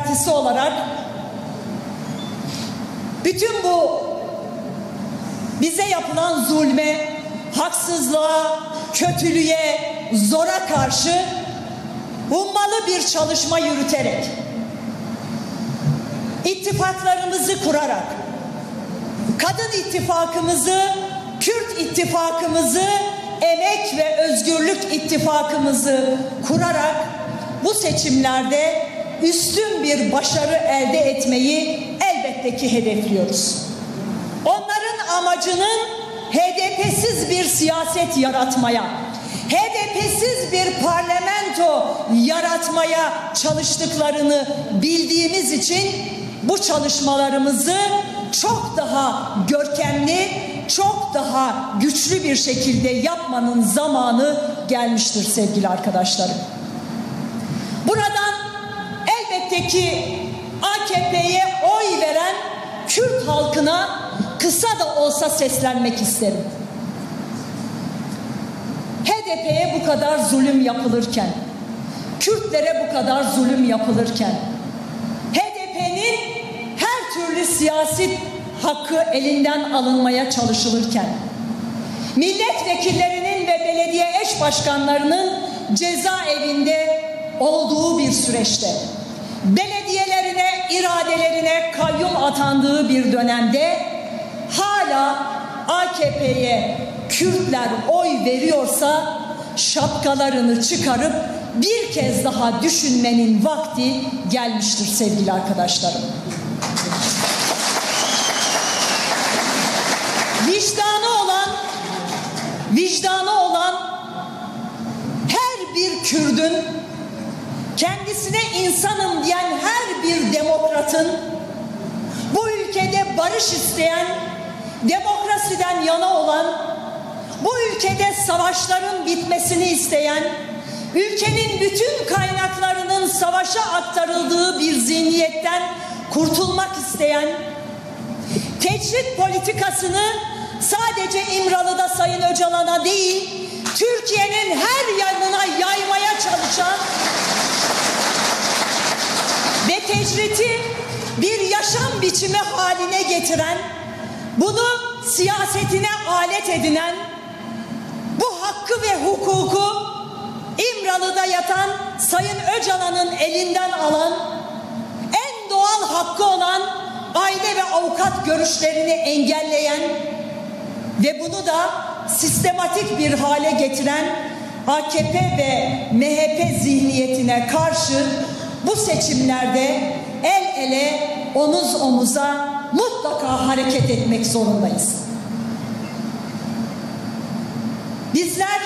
Partisi olarak bütün bu bize yapılan zulme, haksızlığa, kötülüğe, zora karşı hummalı bir çalışma yürüterek, ittifaklarımızı kurarak, kadın ittifakımızı, Kürt ittifakımızı, emek ve özgürlük ittifakımızı kurarak bu seçimlerde üstün bir başarı elde etmeyi elbette ki hedefliyoruz. Onların amacının HDP'siz bir siyaset yaratmaya, HDP'siz bir parlamento yaratmaya çalıştıklarını bildiğimiz için bu çalışmalarımızı çok daha görkemli, çok daha güçlü bir şekilde yapmanın zamanı gelmiştir sevgili arkadaşlarım. Buradan elbette ki AKP'ye oy veren Kürt halkına kısa da olsa seslenmek isterim. HDP'ye bu kadar zulüm yapılırken, Kürtlere bu kadar zulüm yapılırken, HDP'nin her türlü siyasi hakkı elinden alınmaya çalışılırken, milletvekillerinin ve belediye eş başkanlarının cezaevinde olduğu bir süreçte, belediyelerine, iradelerine kayyum atandığı bir dönemde hala AKP'ye Kürtler oy veriyorsa şapkalarını çıkarıp bir kez daha düşünmenin vakti gelmiştir sevgili arkadaşlarım. Vicdanı olan her bir Kürt'ün, kendisine insanım diyen her bir demokratın, bu ülkede barış isteyen, demokrasiden yana olan, bu ülkede savaşların bitmesini isteyen, ülkenin bütün kaynaklarının savaşa aktarıldığı bir zihniyetten kurtulmak isteyen, tecrit politikasını sadece İmralı'da Sayın Öcalan'a değil, Türkiye'nin her yanına yaymaya çalışan ve tecriti bir yaşam biçimi haline getiren, bunu siyasetine alet edinen, bu hakkı ve hukuku İmralı'da yatan Sayın Öcalan'ın elinden alan, en doğal hakkı olan aile ve avukat görüşlerini engelleyen ve bunu da sistematik bir hale getiren AKP ve MHP zihniyetine karşı bu seçimlerde el ele, omuz omuza mutlaka hareket etmek zorundayız. Bizler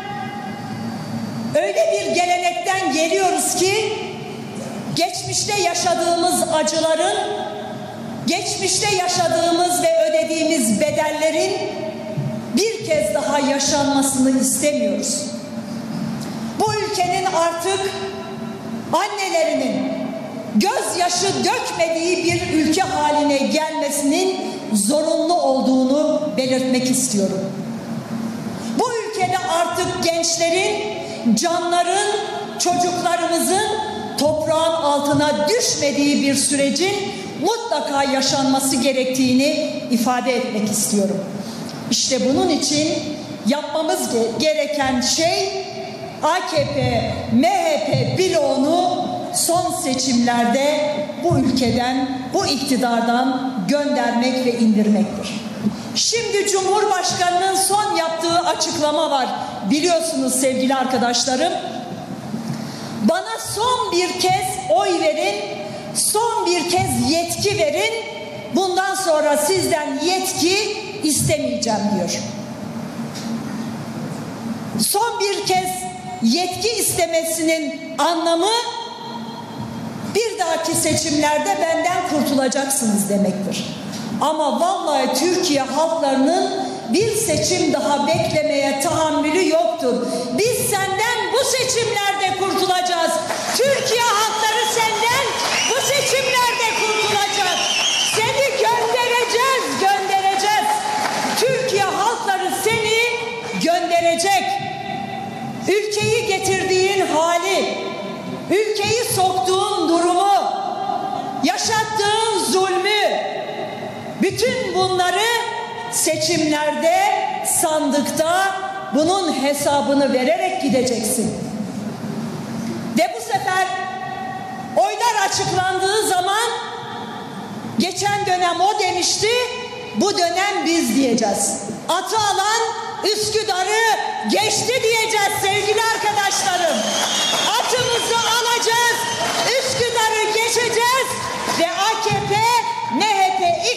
öyle bir gelenekten geliyoruz ki geçmişte yaşadığımız acıların, geçmişte yaşadığımız ve ödediğimiz bedellerin bir kez daha yaşanmasını istemiyoruz. Bu ülkenin artık annelerinin gözyaşı dökmediği bir ülke haline gelmesinin zorunlu olduğunu belirtmek istiyorum. Bu ülkede artık gençlerin, canların, çocuklarımızın toprağın altına düşmediği bir sürecin mutlaka yaşanması gerektiğini ifade etmek istiyorum. İşte bunun için yapmamız gereken şey AKP, MHP bloğunu son seçimlerde bu ülkeden, bu iktidardan göndermek ve indirmektir. Şimdi Cumhurbaşkanı'nın son yaptığı açıklama var. Biliyorsunuz sevgili arkadaşlarım. Bana son bir kez oy verin, son bir kez yetki verin. Bundan sonra sizden yetki istemeyeceğim diyor. Son bir kez yetki istemesinin anlamı bir dahaki seçimlerde benden kurtulacaksınız demektir. Ama vallahi Türkiye halklarının bir seçim daha beklemeye tahammülü yoktur. Biz senden bu seçimlerde kurtulacağız. Türkiye halkları senden bu seçimlerde kurtulacak. Seni göndereceğiz, göndereceğiz. Türkiye halkları seni gönderecek. Ülkeyi getirdiğin hali, ülkeyi soktuğun durumu, Bütün bunları seçimlerde, sandıkta bunun hesabını vererek gideceksin. Ve bu sefer oylar açıklandığı zaman geçen dönem o demişti, bu dönem biz diyeceğiz. Atı alan Üsküdar'ı geçti diyeceğiz sevgili arkadaşlarım. Atımızı alacağız, Üsküdar'ı geçeceğiz ve AKP, MHP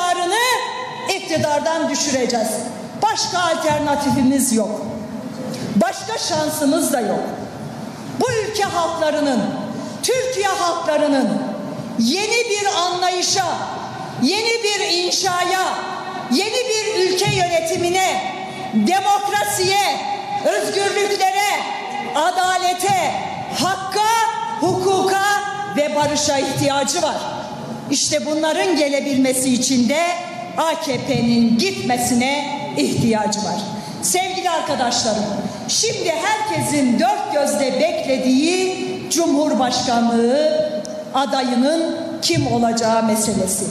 iktidardan düşüreceğiz. Başka alternatifimiz yok. Başka şansımız da yok. Bu ülke halklarının, Türkiye halklarının yeni bir anlayışa, yeni bir inşaya, yeni bir ülke yönetimine, demokrasiye, özgürlüklere, adalete, hakka, hukuka ve barışa ihtiyacı var. İşte bunların gelebilmesi için de AKP'nin gitmesine ihtiyacı var. Sevgili arkadaşlarım, şimdi herkesin dört gözle beklediği Cumhurbaşkanlığı adayının kim olacağı meselesi.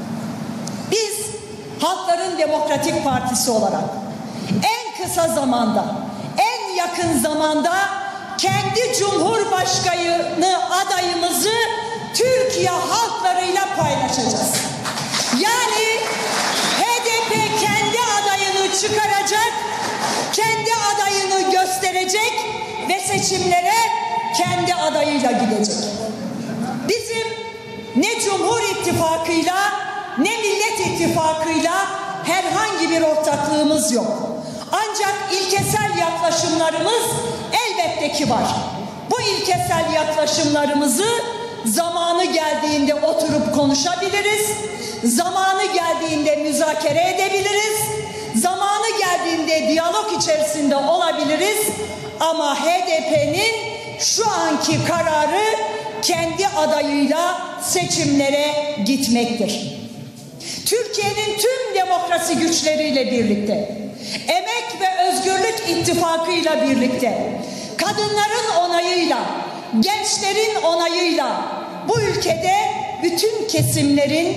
Biz Halkların Demokratik Partisi olarak en kısa zamanda, en yakın zamanda kendi Cumhurbaşkanı adayımızı Türkiye halklarıyla paylaşacağız. Yani HDP kendi adayını çıkaracak, kendi adayını gösterecek ve seçimlere kendi adayıyla gidecek. Bizim ne Cumhur İttifakı'yla ne Millet İttifakı'yla herhangi bir ortaklığımız yok. Ancak ilkesel yaklaşımlarımız elbette ki var. Bu ilkesel yaklaşımlarımızı zamanı geldiğinde oturup konuşabiliriz. Zamanı geldiğinde müzakere edebiliriz. Zamanı geldiğinde diyalog içerisinde olabiliriz. Ama HDP'nin şu anki kararı kendi adayıyla seçimlere gitmektir. Türkiye'nin tüm demokrasi güçleriyle birlikte, Emek ve Özgürlük İttifakı'yla birlikte, kadınların onayıyla, gençlerin onayıyla bu ülkede bütün kesimlerin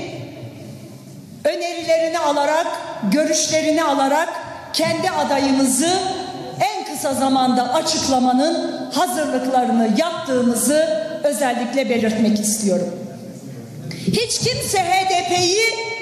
önerilerini alarak, görüşlerini alarak kendi adayımızı en kısa zamanda açıklamanın hazırlıklarını yaptığımızı özellikle belirtmek istiyorum. Hiç kimse HDP'yi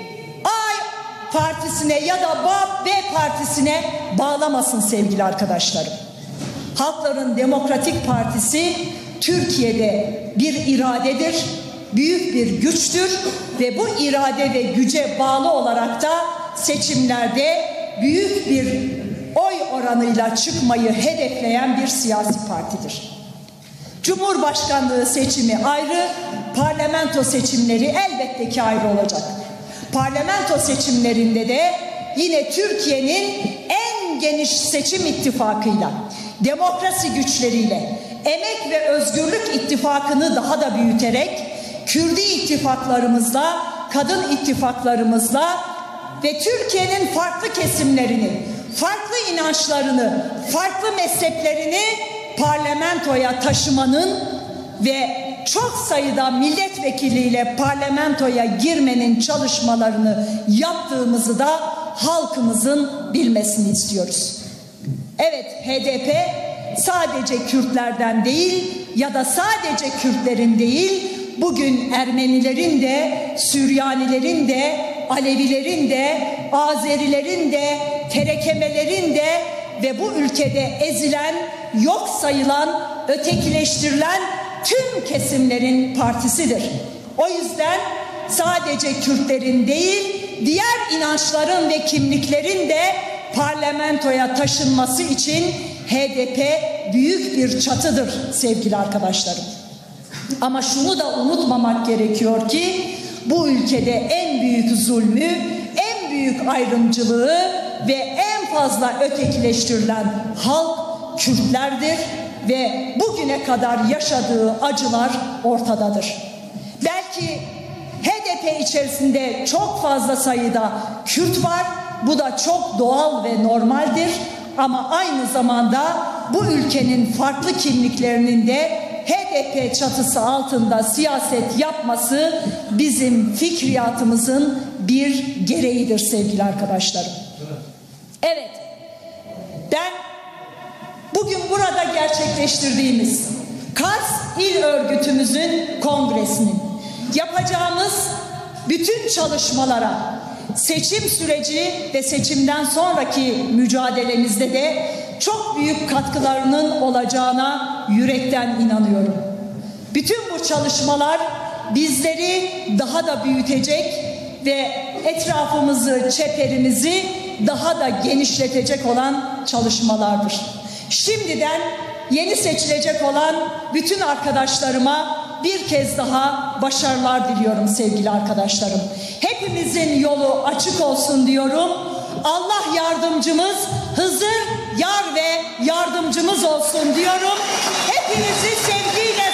A partisine ya da B partisine bağlamasın sevgili arkadaşlarım. Halkların Demokratik Partisi Türkiye'de bir iradedir, büyük bir güçtür ve bu irade ve güce bağlı olarak da seçimlerde büyük bir oy oranıyla çıkmayı hedefleyen bir siyasi partidir. Cumhurbaşkanlığı seçimi ayrı, parlamento seçimleri elbette ki ayrı olacak. Parlamento seçimlerinde de yine Türkiye'nin en geniş seçim ittifakıyla, demokrasi güçleriyle, Emek ve Özgürlük İttifakı'nı daha da büyüterek, Kürdi ittifaklarımızla, kadın ittifaklarımızla ve Türkiye'nin farklı kesimlerini, farklı inançlarını, farklı mezheplerini parlamentoya taşımanın ve çok sayıda milletvekiliyle parlamentoya girmenin çalışmalarını yaptığımızı da halkımızın bilmesini istiyoruz. Evet, HDP sadece Kürtlerden değil ya da sadece Kürtlerin değil, bugün Ermenilerin de, Süryanilerin de, Alevilerin de, Azerilerin de, Terekemelerin de ve bu ülkede ezilen, yok sayılan, ötekileştirilen tüm kesimlerin partisidir. O yüzden sadece Kürtlerin değil, diğer inançların ve kimliklerin de parlamentoya taşınması için HDP büyük bir çatıdır sevgili arkadaşlarım. Ama şunu da unutmamak gerekiyor ki bu ülkede en büyük zulmü, en büyük ayrımcılığı ve en fazla ötekileştirilen halk Kürtlerdir ve bugüne kadar yaşadığı acılar ortadadır. Belki HDP içerisinde çok fazla sayıda Kürt var. Bu da çok doğal ve normaldir. Ama aynı zamanda bu ülkenin farklı kimliklerinin de HDP çatısı altında siyaset yapması bizim fikriyatımızın bir gereğidir sevgili arkadaşlarım. Evet, ben bugün burada gerçekleştirdiğimiz Kars İl Örgütümüzün kongresinin yapacağımız bütün çalışmalara, seçim süreci ve seçimden sonraki mücadelemizde de çok büyük katkılarının olacağına yürekten inanıyorum. Bütün bu çalışmalar bizleri daha da büyütecek ve etrafımızı, çeperimizi daha da genişletecek olan çalışmalardır. Şimdiden yeni seçilecek olan bütün arkadaşlarıma bir kez daha başarılar diliyorum sevgili arkadaşlarım. Hepimizin yolu açık olsun diyorum. Allah yardımcımız, Hızır yar ve yardımcımız olsun diyorum. Hepinizi sevgiyle